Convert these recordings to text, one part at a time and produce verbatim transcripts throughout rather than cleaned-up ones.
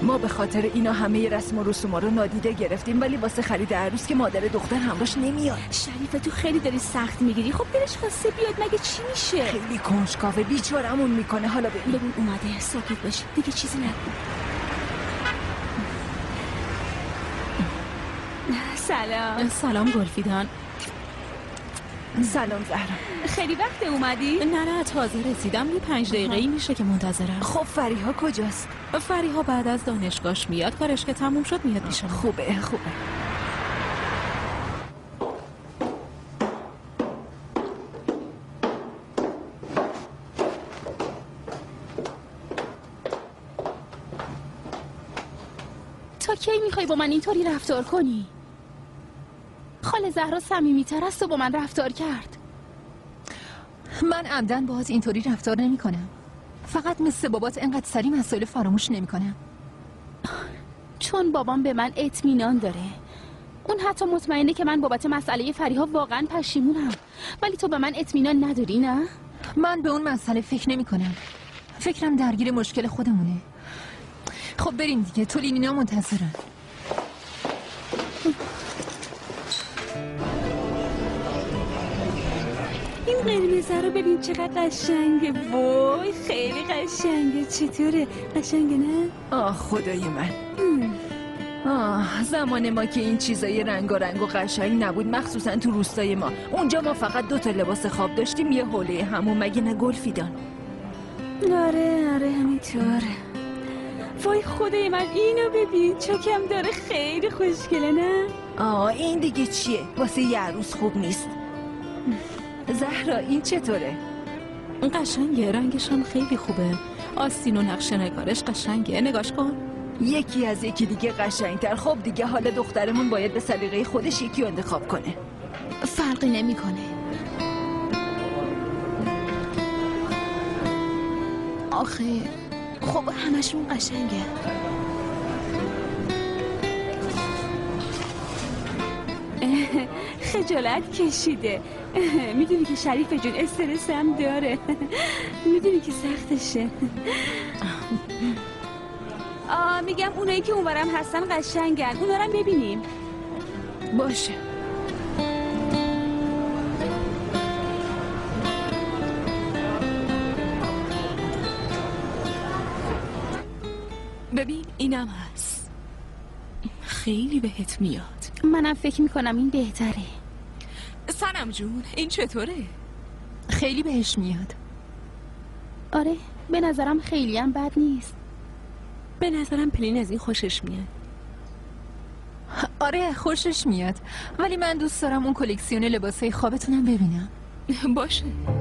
ما به خاطر اینا همه رسم و رسوما رو نادیده گرفتیم، ولی واسه خرید عروس که مادر دختر همراهش نمیاد. شریفه تو خیلی داری سخت میگیری. خب دلش خواسته بیاد، مگه چی میشه؟ خیلی کنجکاوه، بیچاره‌مون میکنه. حالا ببین ببین اومده، ساکت باش دیگه، چیزی نگو. سلام. سلام گلفیدان. سلام زهرا. خیلی وقت اومدی؟ نه نه تازه رسیدم، یه پنج دقیقه‌ای میشه که منتظرم. خب فریها کجاست؟ فریها بعد از دانشگاهش میاد، کارش که تموم شد میاد پیش ما. خوبه خوبه. تا کی میخوای با من اینطوری رفتار کنی؟ خاله زهرا صمیمی‌تر است و با من رفتار کرد. من عمدن باهات اینطوری رفتار نمی کنم. فقط مثل بابات انقدر سری مسائل فراموش نمی کنم. چون بابام به من اطمینان داره. اون حتی مطمئنه که من بابت مسئله فریها واقعا پشیمونم. ولی تو به من اطمینان نداری نه؟ من به اون مسئله فکر نمی کنم. فکرم درگیر مشکل خودمونه. خب بریم دیگه، تو لینینا منتظرن. این قرمزه رو ببین چقدر قشنگه. وای خیلی قشنگه. چطوره؟ قشنگه نه؟ آه خدای من. آه زمان ما که این چیزای رنگ و رنگ و قشنگ نبود، مخصوصا تو روستای ما. اونجا ما فقط دو تا لباس خواب داشتیم، یه حوله همون، مگه نه گلفیدان؟ آره آره همینطوره. وای خدای من اینو ببین، چکم داره، خیلی خوشگله نه؟ آه این دیگه چیه؟ واسه یه عروس خوب نیست. زهرا این چطوره؟ قشنگه، رنگش هم خیلی خوبه. آستین و نقشه نگارش قشنگه، نگاش کن. یکی از یکی دیگه قشنگتر. خب دیگه حالا دخترمون باید به سلیقه خودش یکی رو انتخاب کنه. فرقی نمیکنه. آخه خب همشون قشنگه. خجالت کشیده. میدونی که شریف جون استرس هم داره. میدونی که سختشه. آه میگم اونایی که اونورم هستن قشنگن، اونا رو ببینیم. باشه. ببین اینم هست، خیلی بهت میاد. منم فکر میکنم این بهتره. سنم جون این چطوره؟ خیلی بهش میاد. آره به نظرم خیلی هم بد نیست. به نظرم پلین از این خوشش میاد. آره خوشش میاد، ولی من دوست دارم اون کلکسیون لباسای خوابتونم ببینم. باشه.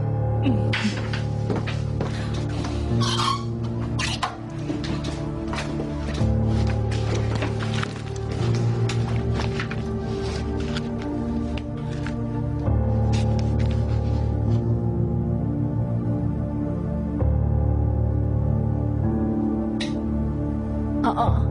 آه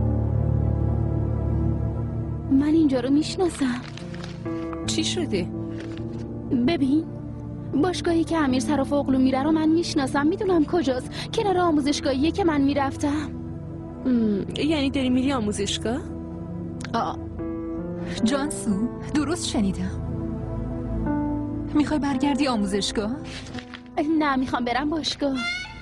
من اینجا رو میشناسم. چی شده؟ ببین باشگاهی که امیر صراف اغلو میره رو من میشناسم. میدونم کجاست، کنار آموزشگاهیه که من میرفتم. یعنی داری میری آموزشگاه؟ آه جانسو درست شنیدم؟ میخوای برگردی آموزشگاه؟ نه میخوام برم باشگاه.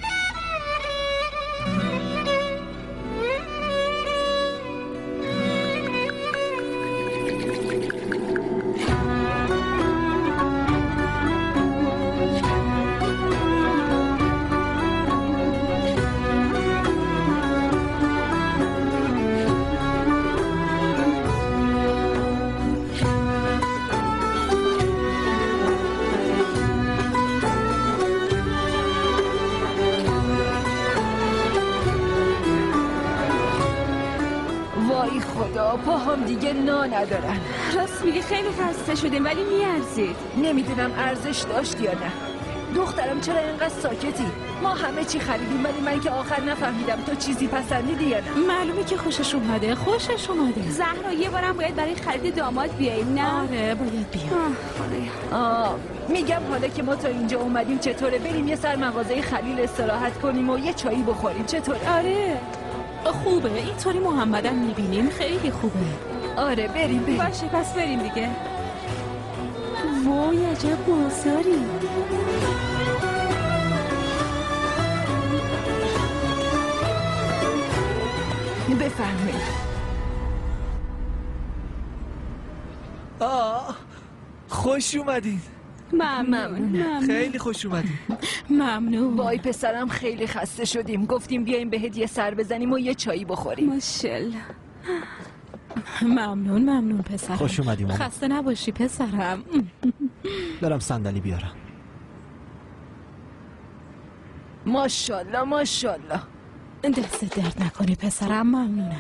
پاهم دیگه نا ندارن. راست میگه خیلی خسته شدیم ولی میارزید. نمیدونم ارزش داشت یا نه. دخترم چرا اینقدر ساکتی؟ ما همه چی خریدیم ولی من که آخر نفهمیدم تو چیزی پسندیدی یا نه. معلومه که خوشش اومده. خوشش اومده. زهرا یه بارم باید برای خرید داماد بیاییم نه؟ آره باید بیام. آه میگم حالا که ما تا اینجا اومدیم چطوره بریم یه سر مغازه خلیل استراحت کنیم و یه چایی بخوریم چطوره؟ آره خوبه، اینطوری محمدم میبینیم خیلی خوبه. آره بریم بریم. باشه پس بریم دیگه. وای عجب بازاری. بفرمایید. آه خوش اومدین. ممنون. خیلی خوش اومدین. ممنون. وای پسرم خیلی خسته شدیم، گفتیم بیایم بهت یه سر بزنیم و یه چایی بخوریم. ماشاءالله. ممنون ممنون پسرم. خوش اومدیم. خسته نباشی پسرم. برم صندلی بیارم. ماشاءالله ماشاءالله. دست درد نکنی پسرم. ممنونم.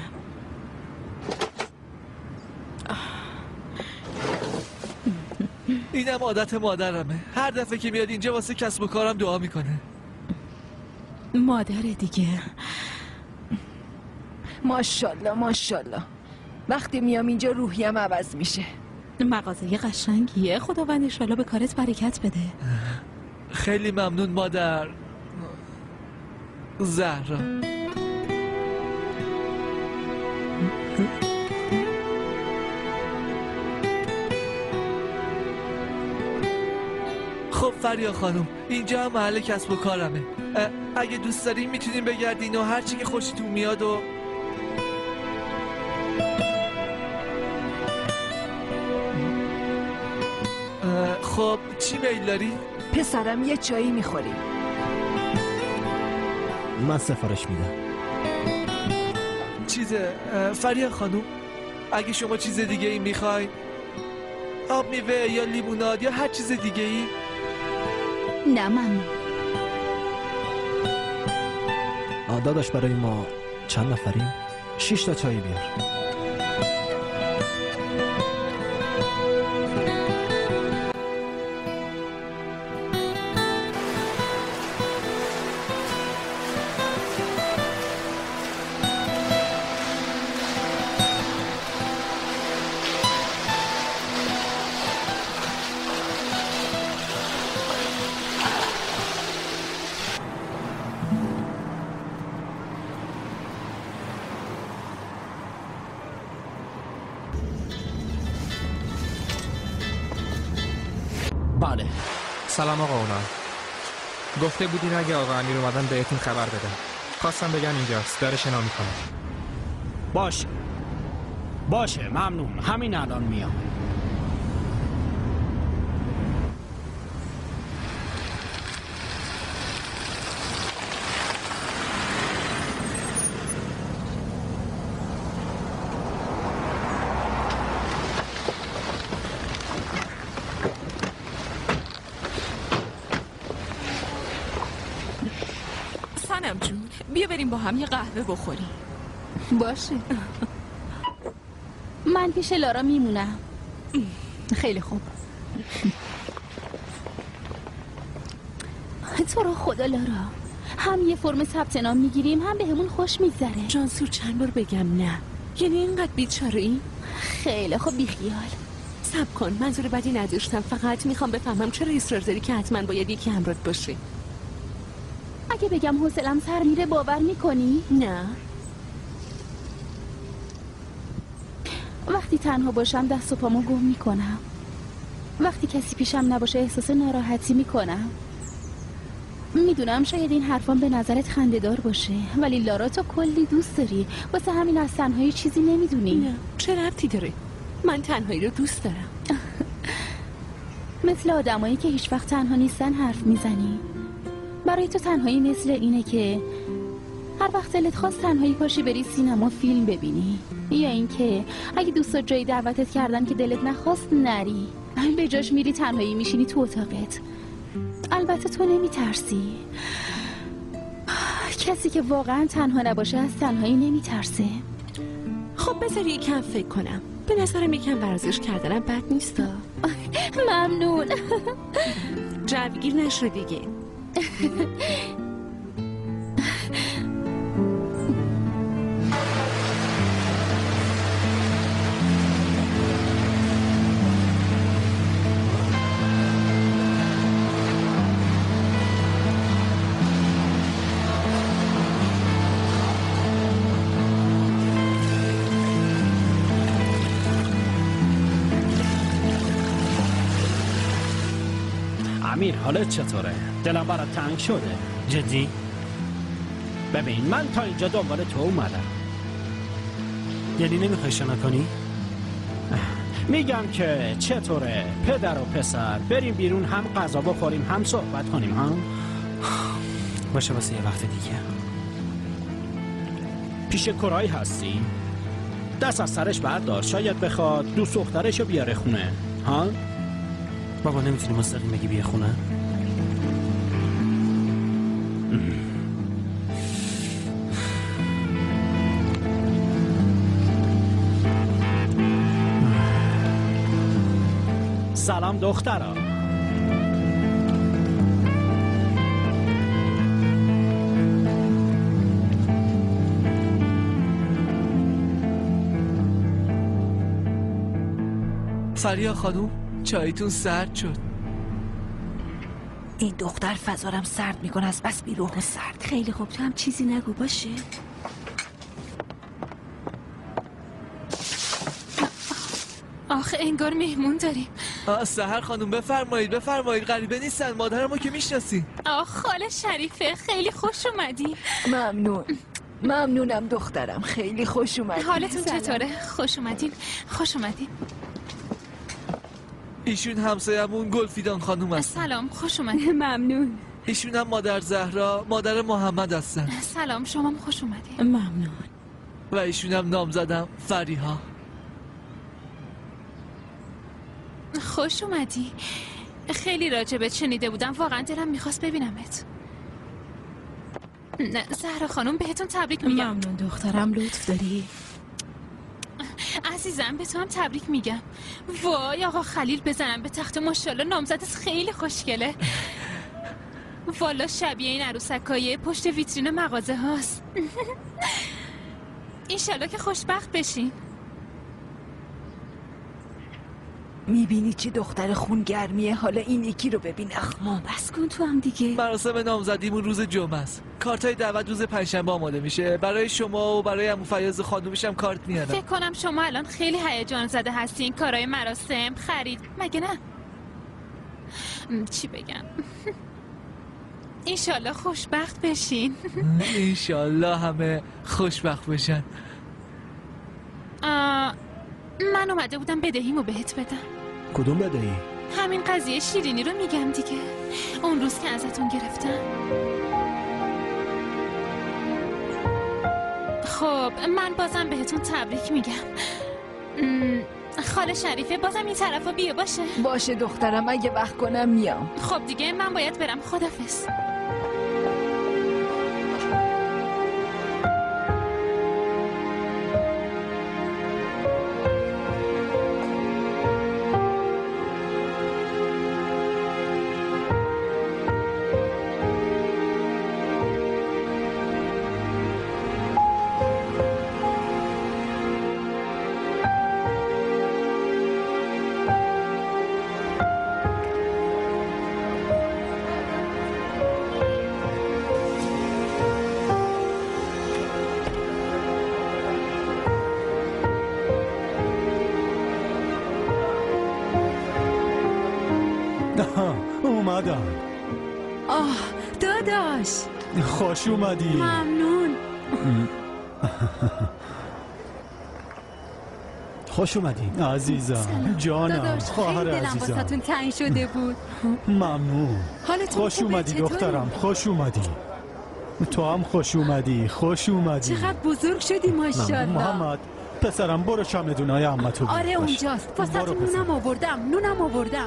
اینم عادت مادرمه، هر دفعه که میاد اینجا واسه کسب و کارم دعا میکنه. مادر دیگه. ماشاءالله ماشاءالله. وقتی میام اینجا روحیم عوض میشه. مغازه قشنگیه، خداوند انشالله به کارت برکت بده. خیلی ممنون مادر زهرا. خب فریا خانم، اینجا هم محل کسب و کارمه. اگه دوست دارین میتونین بگردین و هر چی که خوشتون میاد و خب چی میل داری؟ پسرم یه چایی میخوریم. من سفارش میدم. چیزه فریا خانم، اگه شما چیز دیگه ای میخواین، آب میوه یا لیموناد یا هر چیز دیگه ای. نه ممنون. داداش برای ما چند نفریم؟ شش تا چای بیار. بله. سلام آقا اونا. گفته بودین اگه آقا امیر اومدن بهتون خبر بدم. خواستم بگم اینجاست، داره شنا میکنه. باشه باشه ممنون، همین الان میام. سنم جون بیا بریم با هم یه قهوه بخوریم. باشه. من پیش لارا میمونم. خیلی خوب. تو رو خدا لارا، هم یه فرم ثبت نام میگیریم هم بهمون خوش میگذره. جانسور چند بار بگم نه؟ یعنی اینقدر بیچاره ای؟ خیلی خوب بیخیال. صبر کن، منظور بدی نداشتم، فقط میخوام بفهمم چرا اصرار داری که حتما باید یکی همراهت باشه. اگه بگم حوصله‌ام سر میره باور میکنی؟ نه. وقتی تنها باشم دست و پامو گم میکنم. وقتی کسی پیشم نباشه احساس ناراحتی میکنم. میدونم شاید این حرفان به نظرت خنده‌دار باشه، ولی لارا تو کلی دوست داری، واسه همین از تنهایی چیزی نمیدونی. نه، چه ربطی داره؟ من تنهایی رو دوست دارم. مثل آدمایی که هیچ وقت تنها نیستن حرف میزنی. برای تو تنهایی مثل اینه که هر وقت دلت خواست تنهایی پاشی بری سینما فیلم ببینی، یا اینکه اگه دوستات جایی دعوتت کردن که دلت نخواست نری، به جاش میری تنهایی میشینی تو اتاقت. البته تو نمیترسی. کسی که واقعا تنها نباشه از تنهایی نمیترسه. خب بذار یکم فکر کنم. به نظرم یکم ورزش کردنم بد نیستا. ممنون. جوگیر نشو دیگه. امیر حالت چطوره؟ دلم برات تنگ شده. جدی؟ ببین من تا اینجا دنبال تو اومدم. یعنی نمیخوای شنا کنی؟ میگم که چطوره پدر و پسر بریم بیرون هم غذا بخوریم هم صحبت کنیم ها؟ باشه واسه یه وقت دیگه. پیش کرای هستی؟ دست از سرش بردار، شاید بخواد دوست دخترشو بیاره خونه ها؟ بابا نمیتونی مستقیم بگی بیا خونه؟ سلام دخترا. فریا خانوم چایتون سرد شد. این دختر فضارم سرد میکنه از بس بیروح و سرد. خیلی خوب، تو هم چیزی نگو باشه. آخه انگار مهمون داریم. آه سحر خانوم بفرمایید بفرمایید، غریبه نیستن، مادر ما که میشناسین. آه خاله شریفه خیلی خوش اومدی. ممنون ممنونم دخترم، خیلی خوش اومدی. حالتون چطوره؟ خوش اومدین خوش اومدین. ایشون همسایمون گلفیدان خانوم هستن. سلام خوش اومدین. ممنون. ایشون هم مادر زهرا مادر محمد هستن. سلام شما هم خوش اومدین. ممنون. و ایشون هم نامزدم فریها. خوش اومدی. خیلی راجبت شنیده بودم، واقعا دلم میخواست ببینمت. نه زهرا خانم بهتون تبریک میگم. ممنون دخترم، لطف داری. عزیزم به تو هم تبریک میگم. وای آقا خلیل بزنم به تخت، ماشاءالله نامزدت خیلی خوشگله. والا شبیه این عروسکای پشت ویترین مغازه هاست. انشالله که خوشبخت بشین. میبینی چه دختر خونگرمیه؟ حالا این یکی رو ببین. اخمام بس کن تو هم دیگه. مراسم نامزدیمون روز جمعه است. کارتای دعوت روز پنجشنبه آماده میشه. برای شما و برای عمو فیاض خانومش هم کارت میارم. فکر کنم شما الان خیلی هیجان زده هستین. کارهای مراسم، خرید، مگه نه؟ چی بگم؟ انشالله خوشبخت بشین. انشالله همه خوشبخت بشن. من اومده بودم بدهیمو بهت بدم. کدوم بدهی؟ همین قضیه شیرینی رو میگم دیگه، اون روز که ازتون گرفتم. خب من بازم بهتون تبریک میگم. خاله شریفه بازم این طرفا بیا باشه. باشه دخترم، اگه وقت کنم میام. خب دیگه من باید برم، خدافظ. اومدم. آه داداش خوش اومدی. ممنون. خوش اومدی عزیزم، جانم، خواهر دلم عزیزم. واسهتون تنگ شده بود. ممنون. حالتون خوش خوبه؟ اومدی چطوری؟ دخترم، خوش اومدی. تو هم خوش اومدی، خوش اومدی. چقدر بزرگ شدی ماشاءالله. محمد پسرم برو چمدونای عمتو بیار. آره اونجاست. واسهتون نونم آوردم نونم آوردم.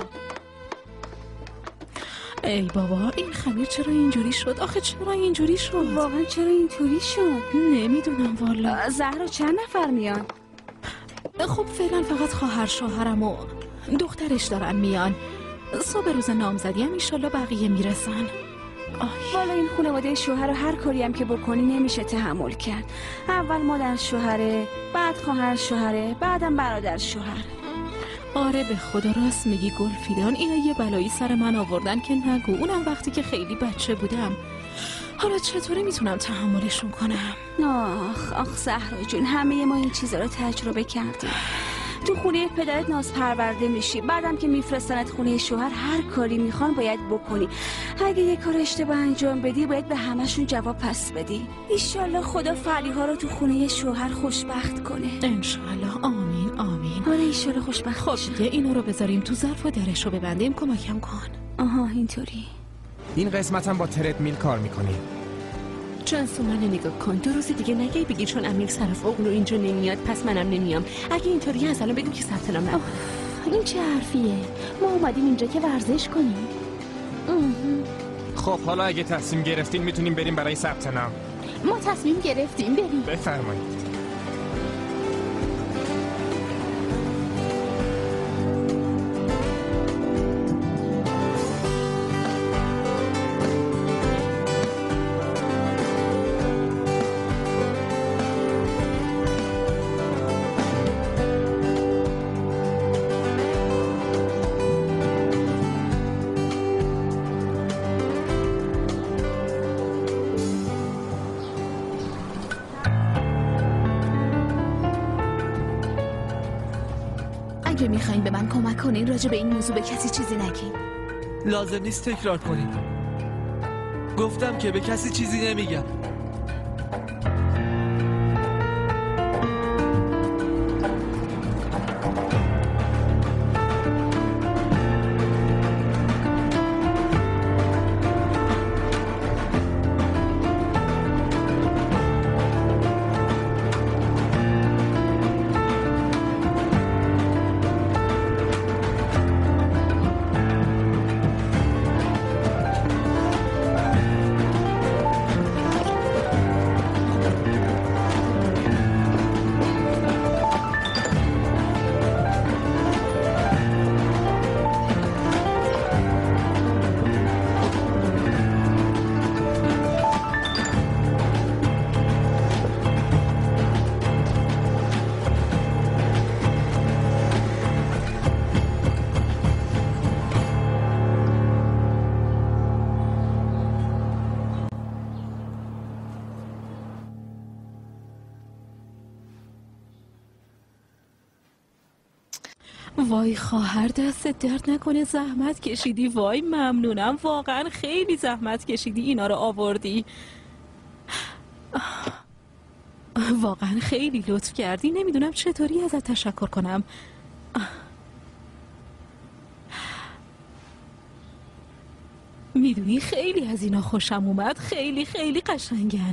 ای بابا این خمیر چرا اینجوری شد؟ آخه چرا اینجوری شد؟ واقعا چرا اینطوری شد؟ نمیدونم والا. زهرا چند نفر میان؟ خب فعلا فقط خواهر شوهرم و دخترش دارن میان. صبح روز نامزدی هم ایشالله بقیه میرسن. والا این خانواده شوهر رو هر کاری هم که بکنی نمیشه تحمل کرد. اول مادر شوهره، بعد خواهر شوهره، بعدم برادر شوهر. آره به خدا راست میگی گلفیدان، اینا یه بلایی سر من آوردن که نگو، اونم وقتی که خیلی بچه بودم. حالا چطوری میتونم تحملشون کنم؟ آخ آخ زهرا جون، همه ما این چیزا رو تجربه کردیم. تو خونه پدرت ناز پرورده میشی، بعدم که میفرستنت خونه شوهر هر کاری میخوان باید بکنی. اگه یه کار اشتباه انجام بدی باید به همشون جواب پس بدی. ایشالله خدا فریها رو تو خونه شوهر خوشبخت کنه. انشالله. آمین آمین. آره ایشالله خوشبخت. خب دیگه اینو رو بذاریم تو ظرف و درش رو ببندیم. کمکم کن. آها اینطوری. این قسمت هم با ترد میل کار میکنی. جانسون منو نگاه کن. دو روز دیگه نگی بگی چون امیر صرف اونو اینجا نمیاد پس منم نمیام. اگه اینطوری از الان بگیم که ثبت نام نکن. این چه حرفیه؟ ما اومدیم اینجا که ورزش کنیم. خب حالا اگه تصمیم گرفتین میتونیم بریم برای ثبت نام. ما تصمیم گرفتیم بریم. بفرمایید. اگه میخواین به من کمک کنین راجع به این موضوع به کسی چیزی نگین. لازم نیست تکرار کنید. گفتم که به کسی چیزی نمیگم. وای خواهر دستت درد نکنه زحمت کشیدی. وای ممنونم واقعا خیلی زحمت کشیدی اینا رو آوردی. واقعا خیلی لطف کردی. نمیدونم چطوری ازت تشکر کنم. میدونی خیلی از اینا خوشم اومد. خیلی خیلی قشنگن.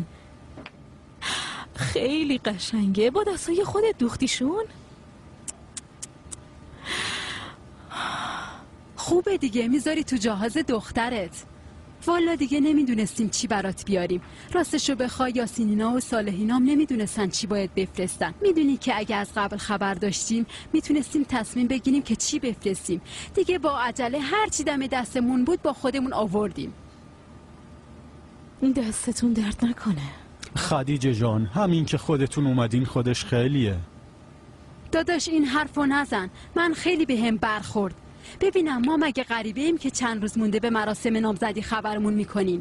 خیلی قشنگه. با دستای خودت دوختیشون؟ خوبه دیگه میذاری تو جهاز دخترت. والا دیگه نمیدونستیم چی برات بیاریم. راستشو بخوای یاسینینا و صالحینام نمیدونستن چی باید بفرستن. میدونی که اگه از قبل خبر داشتیم میتونستیم تصمیم بگیریم که چی بفرستیم. دیگه با عجله هر چی دم دستمون بود با خودمون آوردیم. دستتون درد نکنه. خدیجه جان همین که خودتون اومدین خودش خیلیه. داداش این حرفو نزن. من خیلی به هم برخورد. ببینم ما مگه غریبه ایم که چند روز مونده به مراسم نامزدی خبرمون میکنیم؟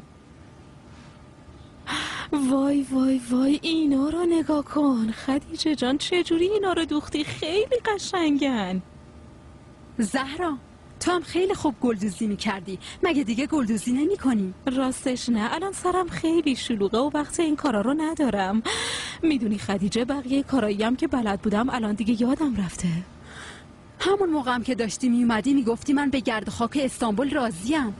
وای وای وای اینا رو نگاه کن خدیجه جان. چجوری اینا رو دوختی؟ خیلی قشنگن. زهرا تو هم خیلی خوب گلدوزی میکردی. مگه دیگه گلدوزی نمی کنی؟ راستش نه الان سرم خیلی شلوغه و وقت این کارا رو ندارم. میدونی خدیجه بقیه کارایی هم که بلد بودم الان دیگه یادم رفته. همون موقع هم که داشتی میومدی میگفتی من به گرد خاک استانبول راضیم.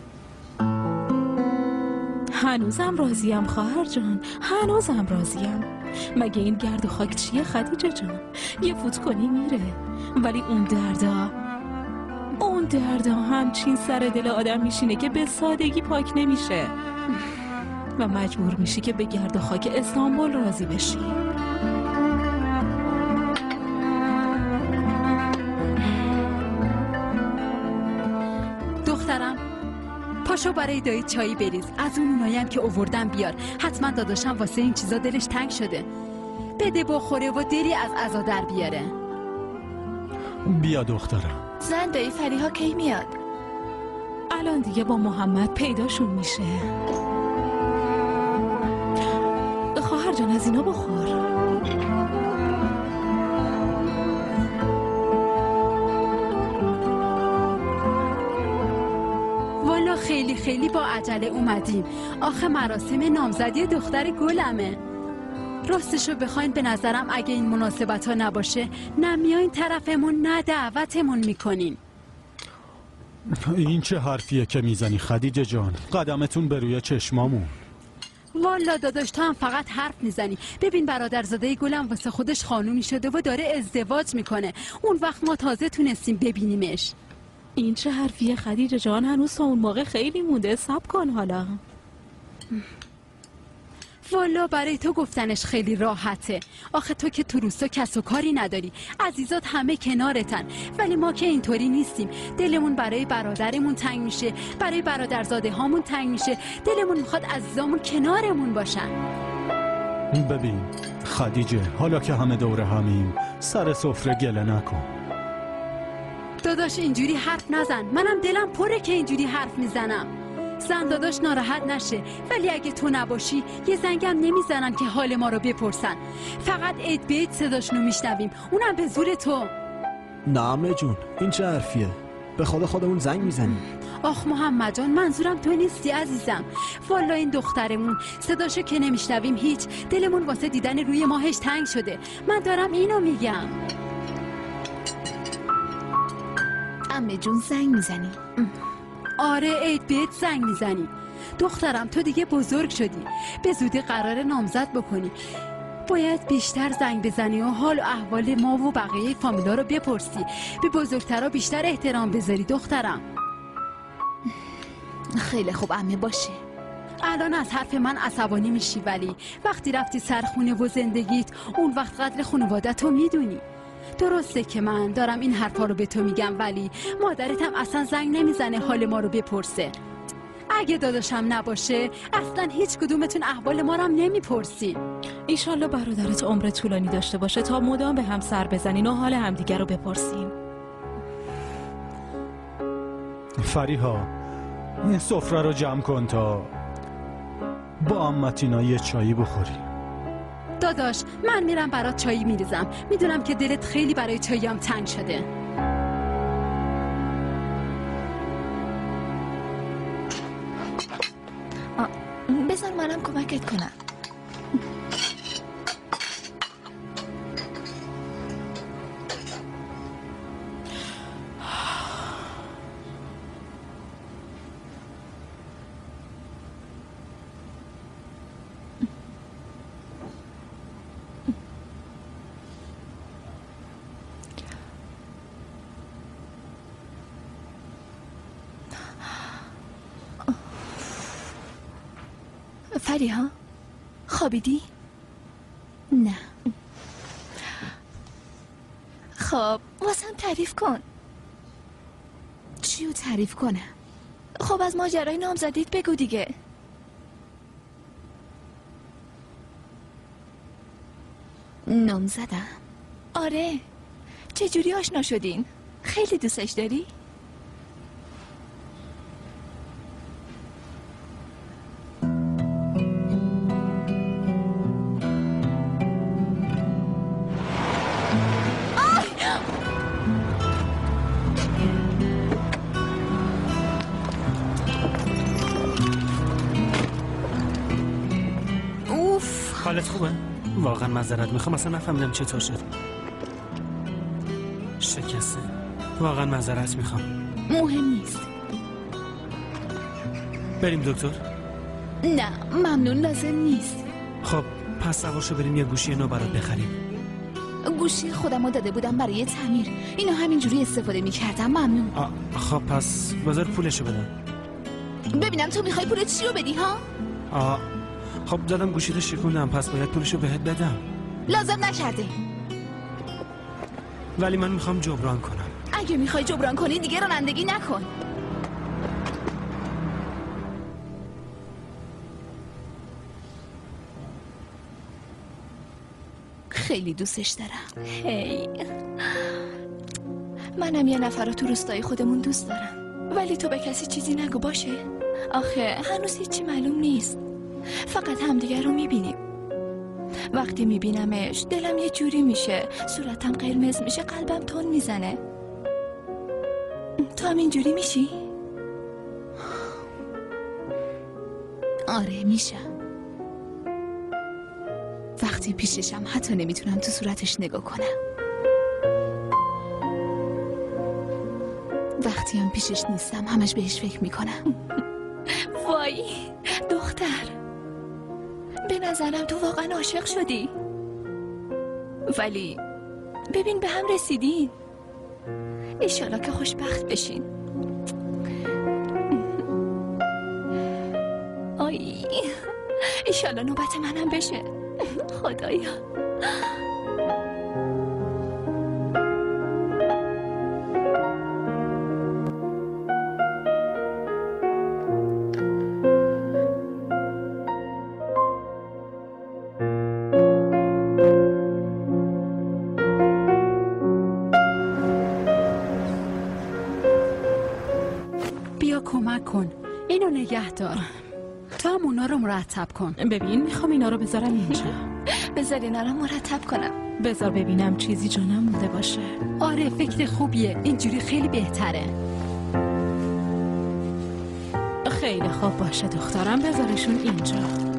هنوزم راضیم خواهر جان. هنوزم راضیم. مگه این گرد و خاک چیه خدیجه جان؟ یه فوت کنی میره. ولی اون دردا اون دردا همچین سر دل آدم میشینه که به سادگی پاک نمیشه و مجبور میشی که به گرد و خاک استانبول راضی بشی. دخترم پاشو برای دایی چایی بریز. از اون اونایی که آوردم بیار. حتما داداشم واسه این چیزا دلش تنگ شده. بده بخوره و دلی از عزا در بیاره. بیا دخترم. زن دایی فریها کی میاد؟ الان دیگه با محمد پیداشون میشه. خواهر جان از اینا بخور. خیلی با عجله اومدیم. آخه مراسم نامزدی دختر گلمه. راستشو بخواین به نظرم اگه این مناسبت ها نباشه نه میایین طرفمون نه دعوتمون میکنین. این چه حرفیه که میزنی خدیجه جان؟ قدمتون به روی چشمامون. والا داداش تو هم فقط حرف میزنی. ببین برادرزاده گلم واسه خودش خانومی شده و داره ازدواج میکنه. اون وقت ما تازه تونستیم ببینیمش. این چه حرفیه خدیجه جان؟ هنوز تا اون موقع خیلی مونده. صبر کن حالا. والا برای تو گفتنش خیلی راحته. آخه تو که تو روستا کس و کاری نداری، عزیزات همه کنارتن. ولی ما که اینطوری نیستیم. دلمون برای برادرمون تنگ میشه، برای برادرزاده هامون تنگ میشه. دلمون میخواد عزیزامون کنارمون باشن. ببین خدیجه، حالا که همه دور همیم سر سفره گله نکن. داداش اینجوری حرف نزن. منم دلم پره که اینجوری حرف میزنم. زن داداش ناراحت نشه، ولی اگه تو نباشی یه زنگم نمیزنن که حال ما رو بپرسن. فقط عید به عید صداشونو میشنویم، اونم به زور تو. نه عمه جون، این چه حرفیه؟ به خدا خودمون زنگ میزنیم. آخ محمد جان، منظورم تو نیستی عزیزم. والا این دخترمون صداشو که نمیشنویم هیچ، دلمون واسه دیدن روی ماهش تنگ شده. من دارم اینو میگم. عمه جون زنگ میزنی؟ آره عید بهت زنگ میزنی. دخترم تو دیگه بزرگ شدی، به زودی قرار نامزد بکنی. باید بیشتر زنگ بزنی و حال و احوال ما و بقیه فامیلا رو بپرسی. به بزرگترها بیشتر احترام بذاری دخترم. خیلی خوب عمه، باشه. الان از حرف من عصبانی میشی، ولی وقتی رفتی سرخونه و زندگیت اون وقت قدر خانوادت رو میدونی. درسته که من دارم این حرفا رو به تو میگم، ولی مادرت هم اصلا زنگ نمیزنه حال ما رو بپرسه. اگه داداشم نباشه اصلا هیچ کدومتون احوال ما رو هم نمیپرسین. ایشالله برادرت عمر طولانی داشته باشه تا مدام به هم سر بزنین و حال همدیگر رو بپرسین. فریها، این سفره رو جمع کن تا با عمتینا یه چایی بخوری. داداش من میرم برات چایی میریزم. میدونم که دلت خیلی برای چاییم تنگ شده. بذار منم کمکت کنم. فریها خوابیدی؟ نه. خب واسم تعریف کن. چیو تعریف کنم؟ خب از ماجرای نامزدیت بگو دیگه. نامزدم؟ آره. چجوری آشنا شدین؟ خیلی دوستش داری؟ حالت خوبه؟ واقعا معذرت میخوام، اصلا نفهمیدم چطور شد. شکسته. واقعا معذرت میخوام. مهم نیست. بریم دکتر؟ نه ممنون، لازم نیست. خب پس سوارشو بریم یه گوشی نو برات بخریم. گوشی خودمو داده بودم برای تعمیر، اینو همینجوری استفاده میکردم. ممنون. خب پس بذار پولشو بدم. ببینم تو میخوای پول چی رو بدی ها؟ آه خب دادم گوشی رو شکوندم، پس باید پولشو بهت بدم. لازم نکرده. ولی من میخوام جبران کنم. اگه میخوای جبران کنی دیگه رانندگی نکن. خیلی دوستش دارم. هی منم یه نفر رو تو روستای خودمون دوست دارم، ولی تو به کسی چیزی نگو باشه؟ آخه هنوز هیچی معلوم نیست، فقط همدیگه رو میبینیم. وقتی میبینمش دلم یه جوری میشه، صورتم قرمز میشه، قلبم تون میزنه. تو هم اینجوری میشی؟ آره میشم. وقتی پیششم حتی نمیتونم تو صورتش نگاه کنم. وقتی هم پیشش نیستم همش بهش فکر میکنم. وای دختر، به نظرم تو واقعا عاشق شدی. ولی ببین به هم رسیدین. انشالله که خوشبخت بشین. آی انشالله نوبت منم بشه. خدایا. بیا کمک کن. اینو نگه دار. تو هم اونا رو مرتب کن. ببین میخوام اینا رو بذارم اینجا. بذار اینا رو مرتب کنم. بذار ببینم چیزی جانم مونده باشه. آره فکر خوبیه. اینجوری خیلی بهتره. خیلی خوب باشه دخترم، بذارشون اینجا.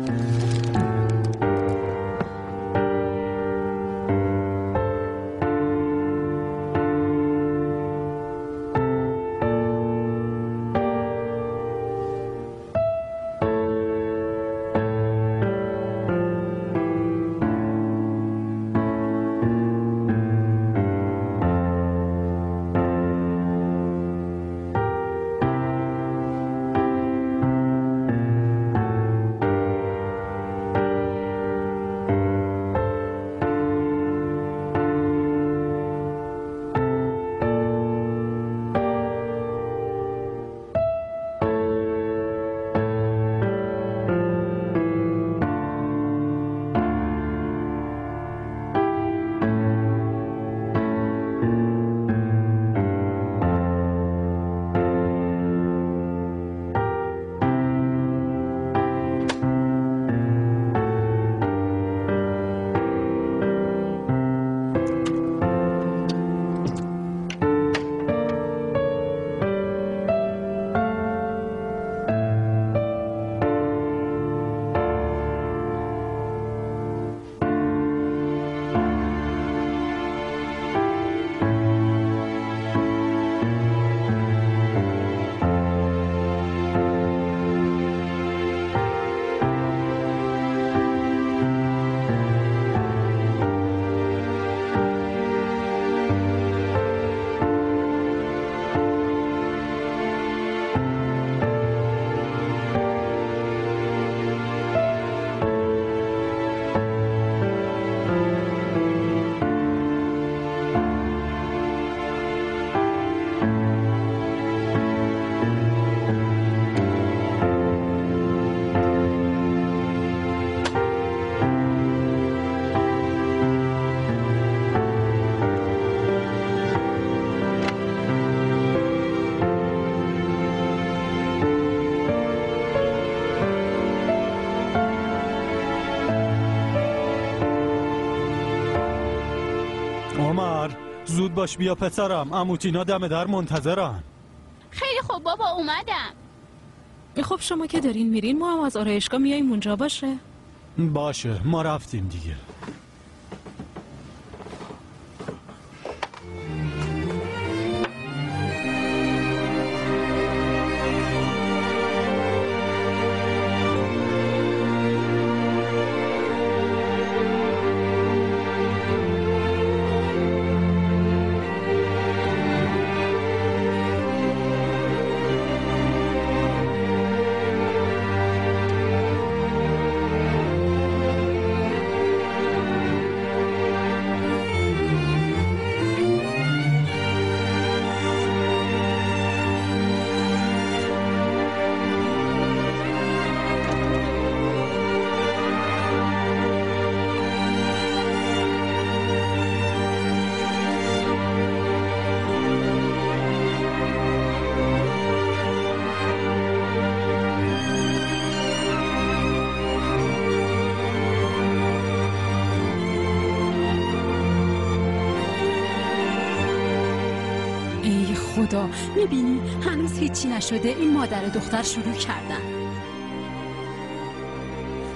عمر زود باش بیا پسرم، عموتینا دم در منتظرن. خیلی خوب بابا اومدم. خب شما که دارین میرین ما هم از آرایشگاه میاییم اونجا باشه؟ باشه ما رفتیم دیگه. خدا میبینی هنوز هیچی نشده. این مادر دختر شروع کردن.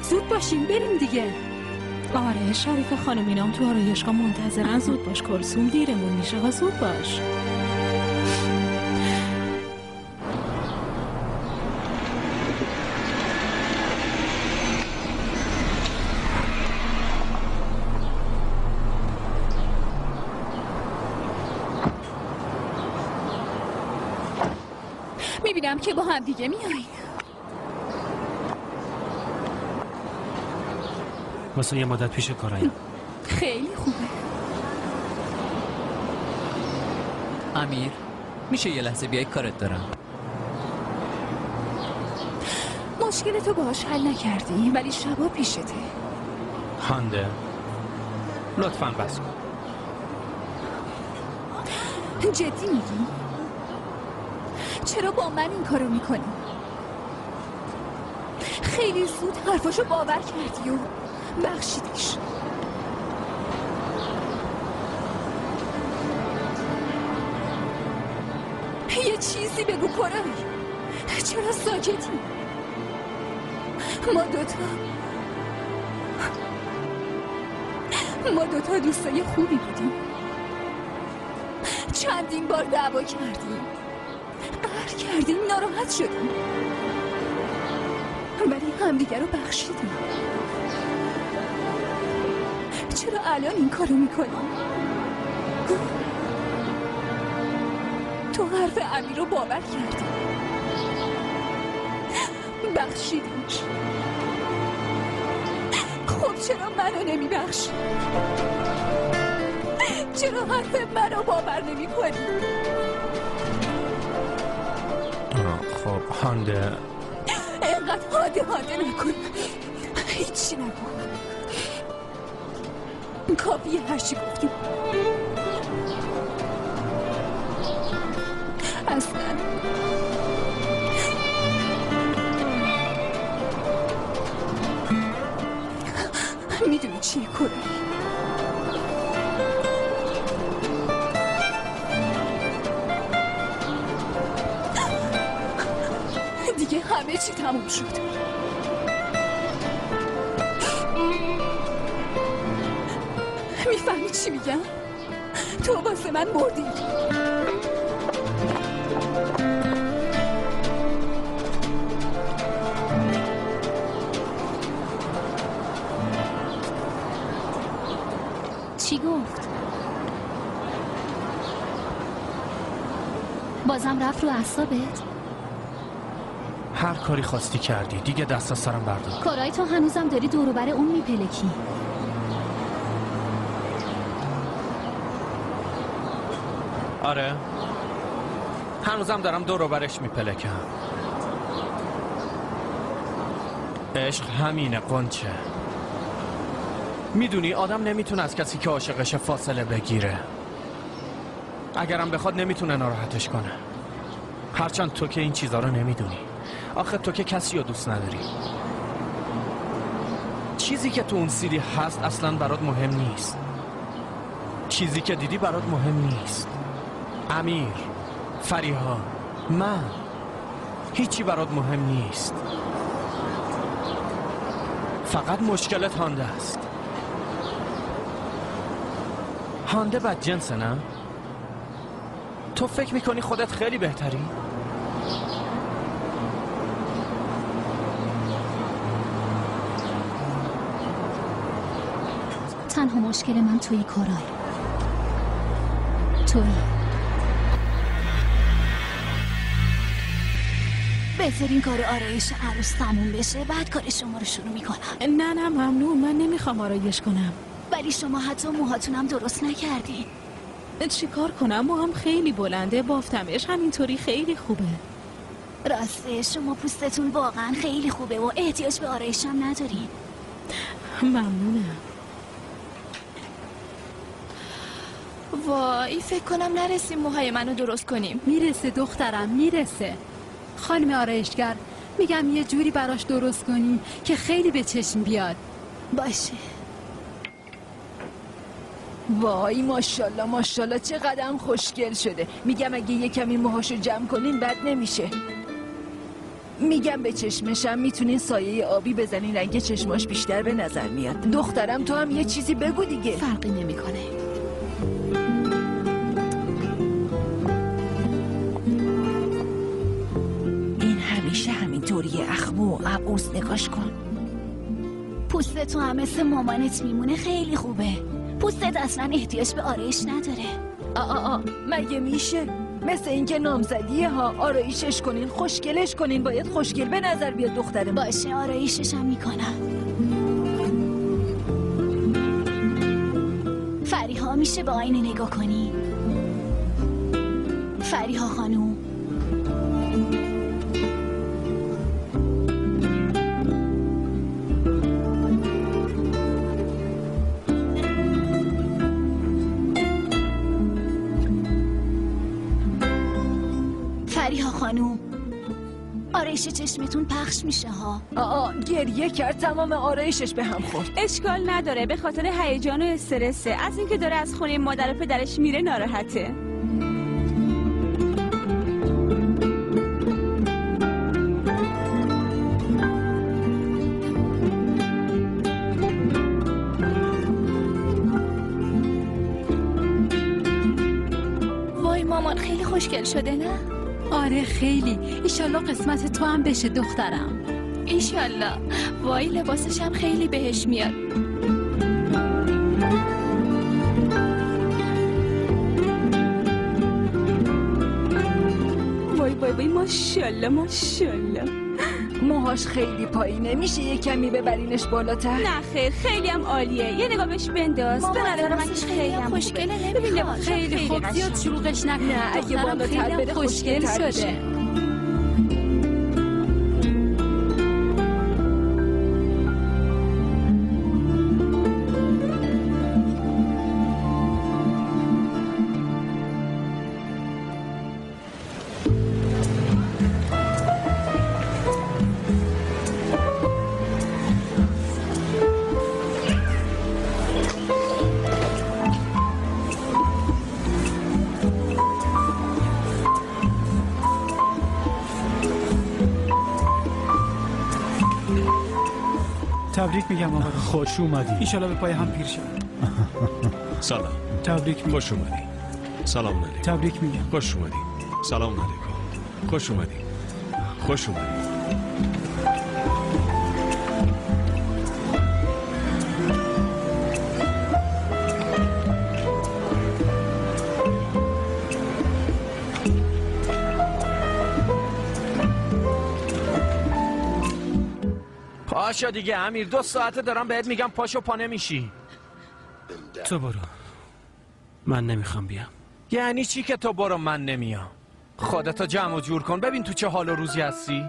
زود باشیم بریم دیگه. آره شریف خانم اینام تو آرایشگاه منتظرن. زود باش کلثوم، دیرمون میشه ها. زود باش. میبینم که با هم دیگه میایین. واسه یه مدت پیش کارایی. خیلی خوبه. امیر میشه یه لحظه بیای؟ کارت دارم. مشکل تو باهاش حل نکردی ولی شبا پیشته. هانده لطفاً بس کن. جدی میگی؟ چرا با من این کارو میکنی؟ خیلی زود حرفاشو باور کردی و بخشیدیش. یه چیزی بگو کرای. چرا ساکتی؟ ما دوتا ما دوتا دوستای خوبی بودیم. چندین بار دعوا کردیم، قهر کردیم، ناراحت شدیم، ولی همدیگر رو بخشیدیم. چرا الان این کارو میکنی؟ تو حرف امیر رو باور کردی، بخشیدیش. خب چرا منو نمیبخشی؟ چرا حرف منو باور نمی کنی؟ خب هانده اینقدر هاده هاده نکن. هیچی نکن. کافیه هرچی گفتیم. اصلا میدونی چیه کرایی؟ دیگه همه چی تموم شد. میفهمی چی میگم؟ تو واسه من مردی. چی گفت؟ بازم رفت رو اعصابت؟ هر کاری خواستی کردی، دیگه دست از سرم بردار. کارای تو هنوزم داری دور و بر اون میپلکی. آره هنوزم دارم دور و برش میپلکم. عشق همینه قنچه. میدونی آدم نمیتونه از کسی که عاشقش فاصله بگیره. اگرم بخواد نمیتونه ناراحتش کنه. هرچند تو که این چیزا رو نمیدونی. آخه تو که کسی رو دوست نداری. چیزی که تو اون سیدی هست اصلا برات مهم نیست. چیزی که دیدی برات مهم نیست. امیر، فریها، من، هیچی برات مهم نیست. فقط مشکلت هانده است. هانده بد جنسه نه؟ تو فکر میکنی خودت خیلی بهتری؟ تنها مشکل من توی کارای توی بهترین کار آرایش عروس تموم بشه بعد کار شما رو شروع میکنم. نه نه ممنون، من نمیخوام آرایش کنم. ولی شما حتی موهاتونم درست نکردین. چی کار کنم؟ موهام خیلی بلنده، بافتمش همینطوری خیلی خوبه. راسته شما پوستتون واقعا خیلی خوبه و احتیاج به آرایشم ندارین. ممنونم. وای فکر کنم نرسیم موهای منو درست کنیم. میرسه دخترم میرسه. خانم آرایشگر میگم یه جوری براش درست کنیم که خیلی به چشم بیاد. باشه. وای ماشاءالله ماشاءالله چقدرم خوشگل شده. میگم اگه یه کمی موهاشو جمع کنین بد نمیشه. میگم به چشمشم میتونین سایه آبی بزنین، رنگ چشماش بیشتر به نظر میاد. دخترم تو هم یه چیزی بگو دیگه. فرقی نمیکنه. این همیشه همینطوریه اخمو و عبوس، نگاش کن. پوست تو هم مثل مامانت میمونه، خیلی خوبه. پوستت اصلا احتیاج به آرایش نداره. آ آ آ مگه میشه؟ مثل اینکه نامزدیه ها، آرایشش کنین، خوشگلش کنین، باید خوشگل به نظر بیاد دخترم. باشه آرایشش هم میکنم. فریها میشه به آینه نگاه کنی؟ فریها خانوم، فریها خانوم، آرایش چشمتون پخش میشه ها. آآ گریه کرد، تمام آرایشش به هم خورد. اشکال نداره، به خاطر هیجان و استرسه، از اینکه داره از خونه مادر و پدرش میره ناراحته. وای مامان خیلی خوشگل شده نه؟ آره خیلی. ایشالله قسمت تو هم بشه دخترم. ایشالله. وای لباسش هم خیلی بهش میاد. وای وای وای ماشالله ماشالله. موهاش خیلی پایینه، میشه یه کمی ببرینش بالاتر؟ نه خیر، خیلی هم عالیه. یه نگاه بهش بنداز. به نظر من خیلی هم خوشگله. ببین خیلی خوب، زیاد شلوغش نکن. نه اگه بالاتر بره خوشگل شده. تبریک میگم آقا. خوش اومدی. ایشالا به پای هم پیر شد. سلام. تبریک میگم. خوش اومدی. سلام علیکم. تبریک میگم. خوش اومدی. سلام علیکم. خوش اومدی. خوش اومدی. پاشو دیگه امیر، دو ساعته دارم بهت میگم پاشو، پا نمیشی. تو برو، من نمیخوام بیام. یعنی چی که تو برو من نمیام؟ خودتو جمع و جور کن، ببین تو چه حال و روزی هستی.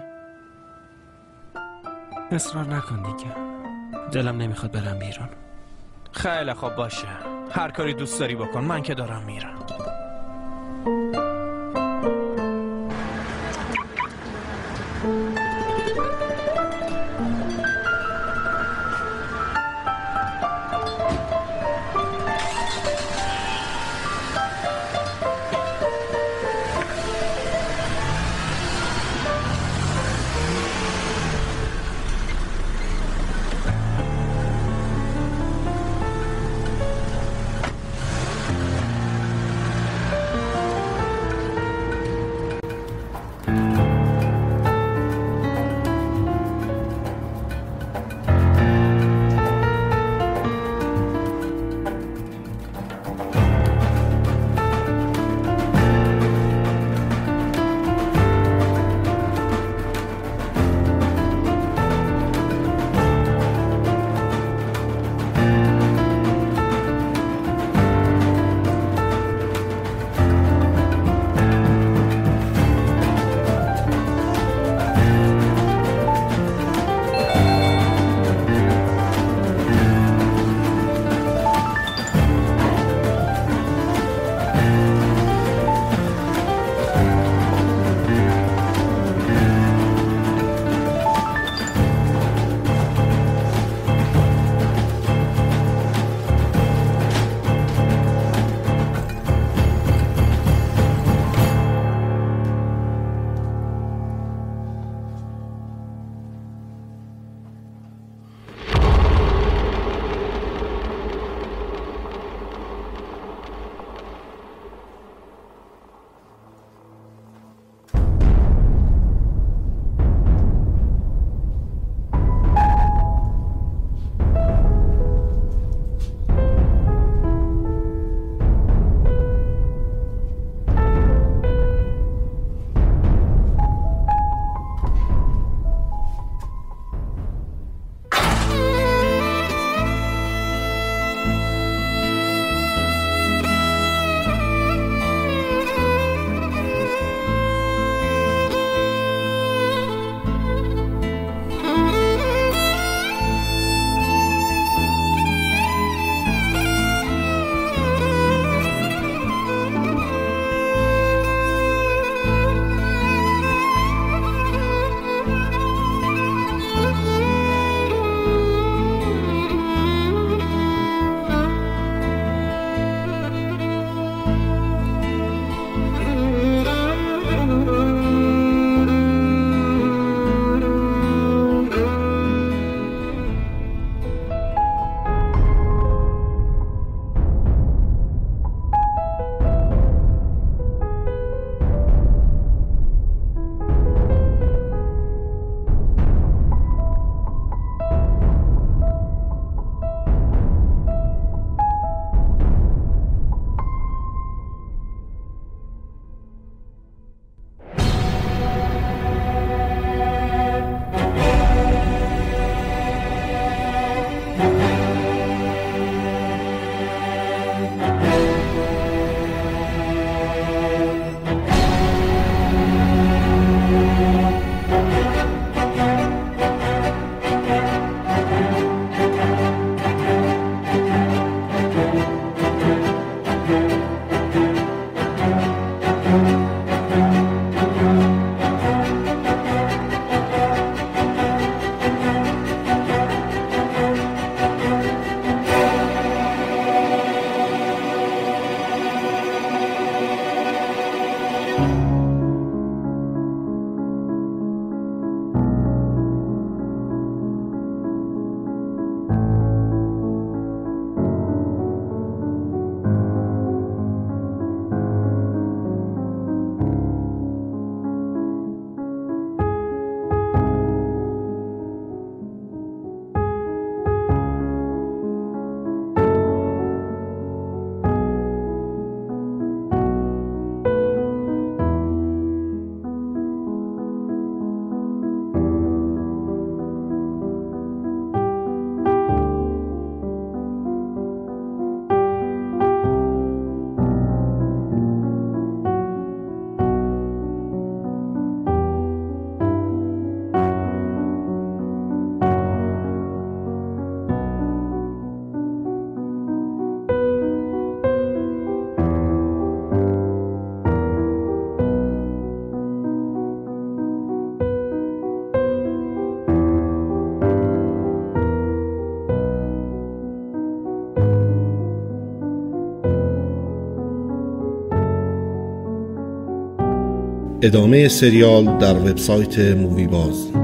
اصرار نکن دیگه، دلم نمیخواد برم بیرون. خیلی خوب باشه، هر کاری دوست داری بکن، من که دارم میرم. ادامه سریال در وبسایت مووی باز.